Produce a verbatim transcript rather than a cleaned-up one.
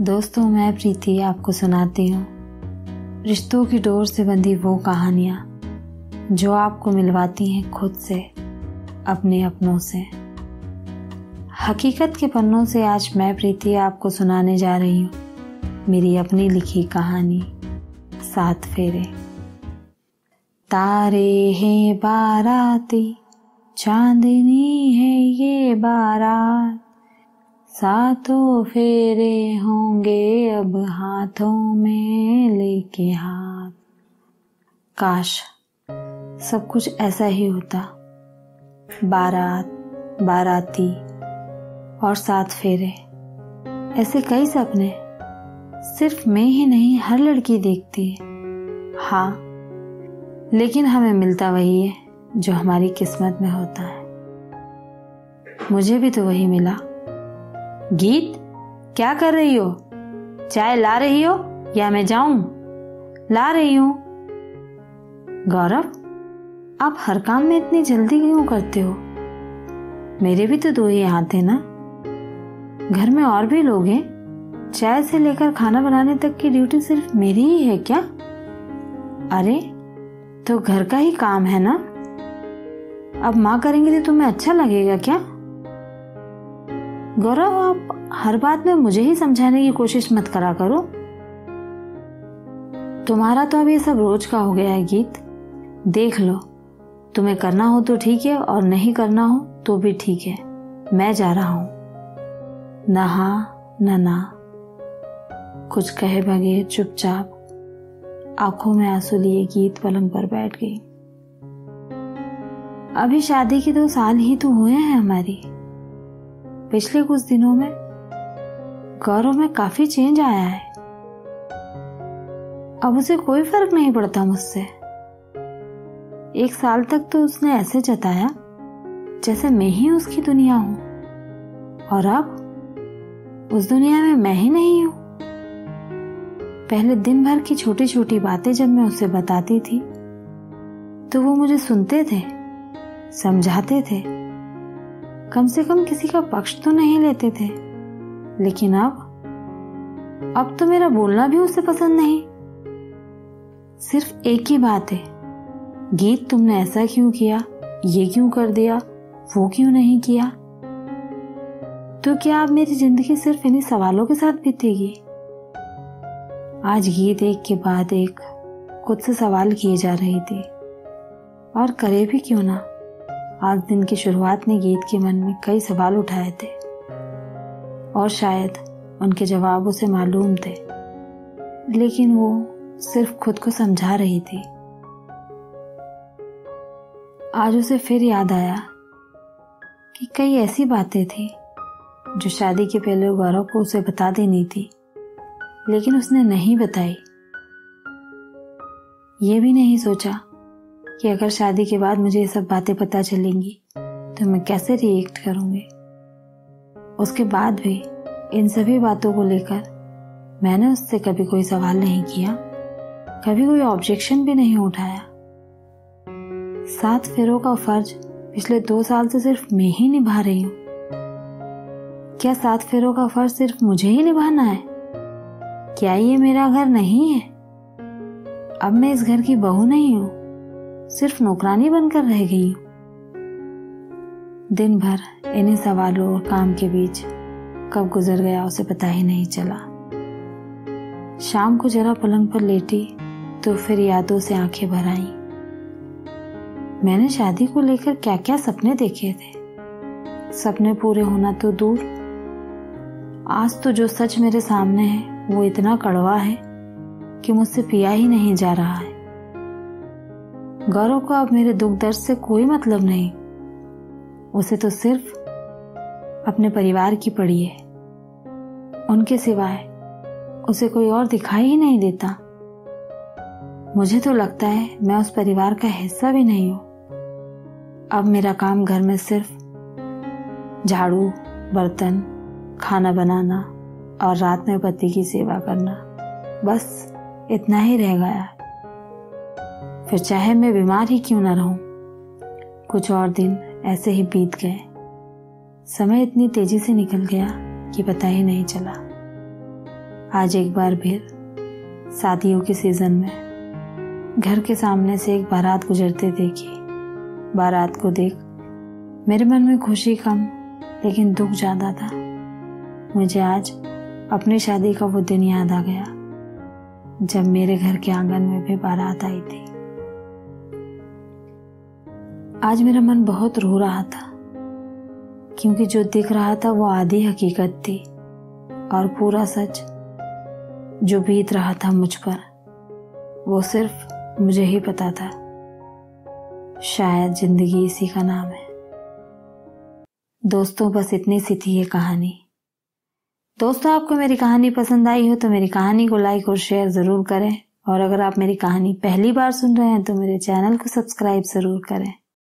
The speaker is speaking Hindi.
दोस्तों, मैं प्रीति आपको सुनाती हूँ रिश्तों की डोर से बंधी वो कहानियाँ जो आपको मिलवाती हैं खुद से, अपने अपनों से। हकीकत के पन्नों से आज मैं प्रीति आपको सुनाने जा रही हूँ मेरी अपनी लिखी कहानी सात फेरे। तारे हैं बाराती, चांदनी है ये बारात, सातों फेरे होंगे अब हाथों में लेके हाथ। काश सब कुछ ऐसा ही होता। बारात, बाराती और सात फेरे, ऐसे कई सपने सिर्फ मैं ही नहीं हर लड़की देखती है। हाँ, लेकिन हमें मिलता वही है जो हमारी किस्मत में होता है। मुझे भी तो वही मिला। गीत, क्या कर रही हो? चाय ला रही हो या मैं जाऊं? ला रही हूं। गौरव, आप हर काम में इतनी जल्दी क्यों करते हो? मेरे भी तो दो ही हाथ हैं ना। घर में और भी लोग हैं। चाय से लेकर खाना बनाने तक की ड्यूटी सिर्फ मेरी ही है क्या? अरे तो घर का ही काम है ना। अब माँ करेंगे तो तुम्हें अच्छा लगेगा क्या? गौरव, आप हर बात में मुझे ही समझाने की कोशिश मत करा करो। तुम्हारा तो अब ये सब रोज का हो गया है। गीत, देख लो, तुम्हें करना हो तो ठीक है और नहीं करना हो तो भी ठीक है। मैं जा रहा हूं। न हाँ न ना, कुछ कहे बगैर चुपचाप आंखों में आंसू लिए गीत पलंग पर बैठ गई। अभी शादी के दो साल ही तो हुए हैं हमारी। पिछले कुछ दिनों में गौरव में काफी चेंज आया है। अब उसे कोई फर्क नहीं पड़ता मुझसे। एक साल तक तो उसने ऐसे जताया जैसे मैं ही उसकी दुनिया हूं, और अब उस दुनिया में मैं ही नहीं हूं। पहले दिन भर की छोटी छोटी बातें जब मैं उसे बताती थी तो वो मुझे सुनते थे, समझाते थे, कम से कम किसी का पक्ष तो नहीं लेते थे। लेकिन अब अब तो मेरा बोलना भी उसे पसंद नहीं। सिर्फ एक ही बात है, गीत तुमने ऐसा क्यों किया, ये क्यों कर दिया, वो क्यों नहीं किया। तो क्या अब मेरी जिंदगी सिर्फ इन्हीं सवालों के साथ बीतेगी? आज गीत एक के बाद एक खुद से सवाल किए जा रही थी, और करे भी क्यों ना। आज दिन की शुरुआत ने गीत के मन में कई सवाल उठाए थे, और शायद उनके जवाब उसे मालूम थे, लेकिन वो सिर्फ खुद को समझा रही थी। आज उसे फिर याद आया कि कई ऐसी बातें थी जो शादी के पहले गौरव को उसे बता देनी थी, लेकिन उसने नहीं बताई। ये भी नहीं सोचा कि अगर शादी के बाद मुझे ये सब बातें पता चलेंगी तो मैं कैसे रिएक्ट करूंगी। उसके बाद भी इन सभी बातों को लेकर मैंने उससे कभी कोई सवाल नहीं किया, कभी कोई ऑब्जेक्शन भी नहीं उठाया। सात फेरों का फर्ज पिछले दो साल से सिर्फ मैं ही निभा रही हूं। क्या सात फेरों का फर्ज सिर्फ मुझे ही निभाना है? क्या ये मेरा घर नहीं है? अब मैं इस घर की बहू नहीं हूं, सिर्फ नौकरानी बनकर रह गई हूं। दिन भर इन्हीं सवालों और काम के बीच कब गुजर गया उसे पता ही नहीं चला। शाम को जरा पलंग पर लेटी तो फिर यादों से आंखें भर आईं। मैंने शादी को लेकर क्या क्या सपने देखे थे। सपने पूरे होना तो दूर, आज तो जो सच मेरे सामने है वो इतना कड़वा है कि मुझसे पिया ही नहीं जा रहा है। गौरव को अब मेरे दुख दर्द से कोई मतलब नहीं। उसे तो सिर्फ अपने परिवार की पड़ी है। उनके सिवाय उसे कोई और दिखाई ही नहीं देता। मुझे तो लगता है मैं उस परिवार का हिस्सा भी नहीं हूं। अब मेरा काम घर में सिर्फ झाड़ू, बर्तन, खाना बनाना और रात में पति की सेवा करना, बस इतना ही रह गया है। फिर चाहे मैं बीमार ही क्यों न रहूं। कुछ और दिन ऐसे ही बीत गए। समय इतनी तेजी से निकल गया कि पता ही नहीं चला। आज एक बार फिर शादियों के सीजन में घर के सामने से एक बारात गुजरते देखी। बारात को देख मेरे मन में खुशी कम लेकिन दुख ज्यादा था। मुझे आज अपनी शादी का वो दिन याद आ गया जब मेरे घर के आंगन में भी बारात आई थी। आज मेरा मन बहुत रो रहा था क्योंकि जो दिख रहा था वो आधी हकीकत थी और पूरा सच जो बीत रहा था मुझ पर वो सिर्फ मुझे ही पता था। शायद जिंदगी इसी का नाम है। दोस्तों, बस इतनी सी थी ये कहानी। दोस्तों, आपको मेरी कहानी पसंद आई हो तो मेरी कहानी को लाइक और शेयर ज़रूर करें, और अगर आप मेरी कहानी पहली बार सुन रहे हैं तो मेरे चैनल को सब्सक्राइब ज़रूर करें।